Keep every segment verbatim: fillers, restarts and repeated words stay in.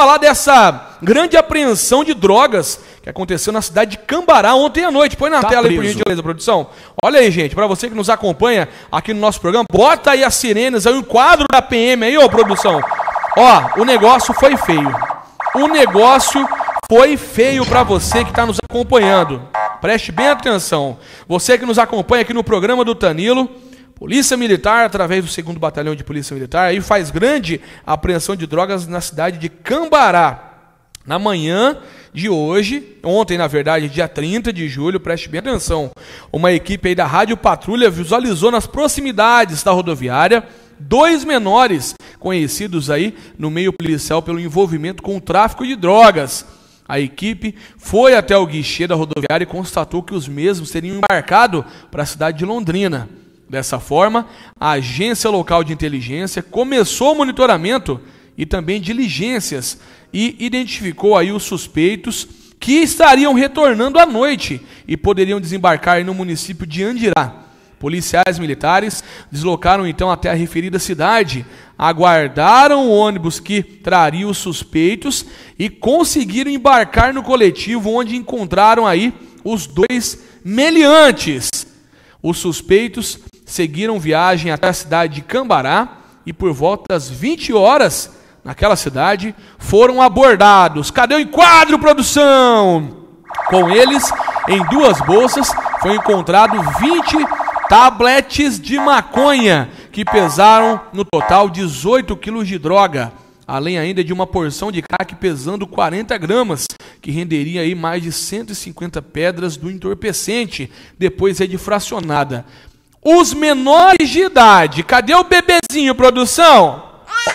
falar dessa grande apreensão de drogas que aconteceu na cidade de Cambará ontem à noite. Põe na Tá tela aí, por preso. gentileza, produção. Olha aí, gente, para você que nos acompanha aqui no nosso programa, bota aí as sirenes, aí o quadro da P M aí, ô produção. Ó, o negócio foi feio. O negócio foi feio para você que está nos acompanhando. Preste bem atenção. Você que nos acompanha aqui no programa do Tanilo, Polícia Militar, através do segundo Batalhão de Polícia Militar, aí faz grande apreensão de drogas na cidade de Cambará. Na manhã de hoje, ontem na verdade, dia trinta de julho, preste bem atenção, uma equipe aí da Rádio Patrulha visualizou nas proximidades da rodoviária dois menores conhecidos aí no meio policial pelo envolvimento com o tráfico de drogas. A equipe foi até o guichê da rodoviária e constatou que os mesmos teriam embarcado para a cidade de Londrina. Dessa forma, a agência local de inteligência começou o monitoramento e também diligências e identificou aí os suspeitos que estariam retornando à noite e poderiam desembarcar aí no município de Andirá. Policiais militares deslocaram então até a referida cidade, aguardaram o ônibus que traria os suspeitos e conseguiram embarcar no coletivo, onde encontraram aí os dois meliantes. Os suspeitos seguiram viagem até a cidade de Cambará e por volta das vinte horas, naquela cidade, foram abordados. Cadê o enquadro, produção? Com eles, em duas bolsas, foi encontrado vinte tabletes de maconha, que pesaram no total dezoito quilos de droga, além ainda de uma porção de crack pesando quarenta gramas, que renderia aí mais de cento e cinquenta pedras do entorpecente, depois é difracionada. Os menores de idade, cadê o bebezinho, produção?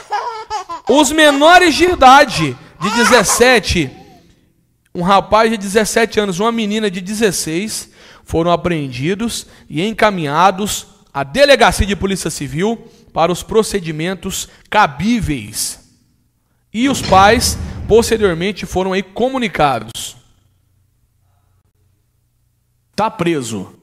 Os menores de idade, de dezessete, um rapaz de dezessete anos, uma menina de dezesseis, foram apreendidos e encaminhados à Delegacia de Polícia Civil para os procedimentos cabíveis. E os pais, posteriormente, foram aí comunicados. Tá preso.